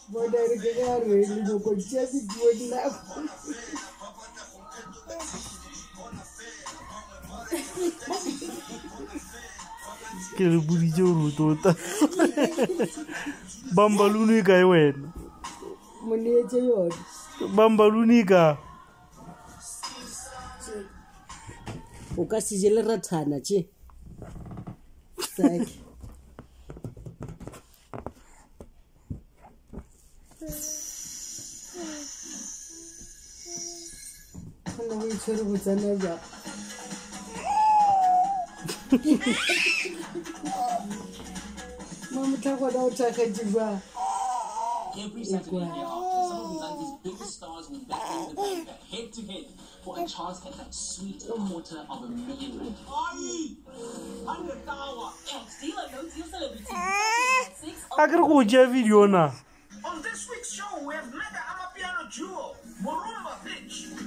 What are you going to do? Just do it now. Ke budi joro tota. Bambaluni ka wen. Moniye yod. Bambaluni ka. O ka sijele rathana che. Sake. Kana we tshwere botsana ba. Mama tla go taka jiba. Every Saturday hereafter, some of Mzansi's biggest stars will battle the banker head to head for a chance at that sweet quarter of $1 million. Agre go ja video na. On this week's show, we have met the Amapiano duo, Morumba Pitch.